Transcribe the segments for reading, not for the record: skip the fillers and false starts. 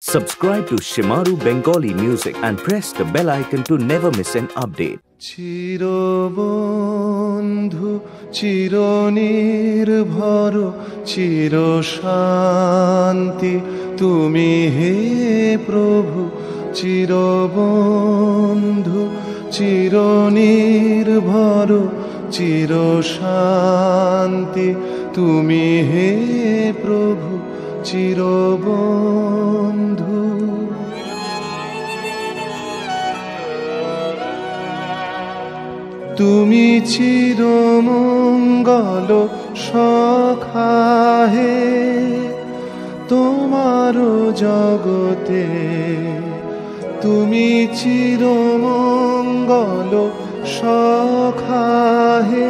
Subscribe to Shimaru Bengali Music and press the bell icon to never miss an update. চিরবন্ধু চিরনির্ভর চিরশান্তি তুমি হে প্রভু। চিরবন্ধু চিরনির্ভর চিরশান্তি তুমি হে প্রভু। চিরবন্ধু তুমি চিরমঙ্গল সখা হে তোমার জগতে। তুমি চিরমঙ্গল সখা হে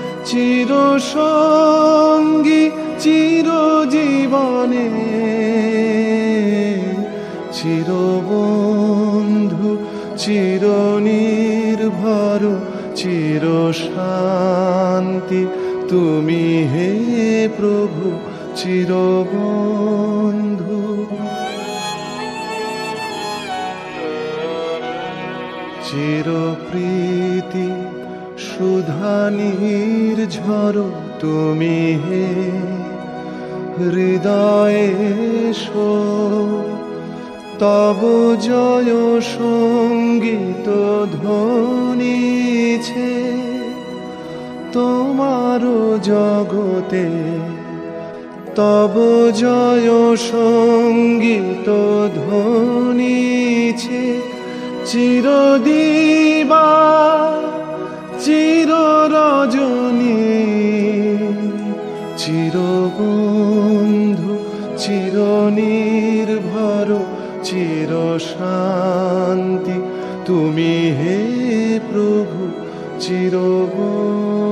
চিরসঙ্গী চিরজীবনে। চিরবন্ধু চিরনির্ভর চিরশান্তি তুমি হে প্রভু। চিরবন্ধু চিরপ্রীতি সুধা নির্ঝর তুমি হে হৃদয়ে তব জয় সঙ্গীত ধ্বনিছে তোমার জগতে। তব জয় সঙ্গীত ধ্বনিছে চিরদিবা চিররজনী। চিরবন্ধু চিরনির্ভর চিরশান্তি তুমি হে প্রভু। চিরবন্ধু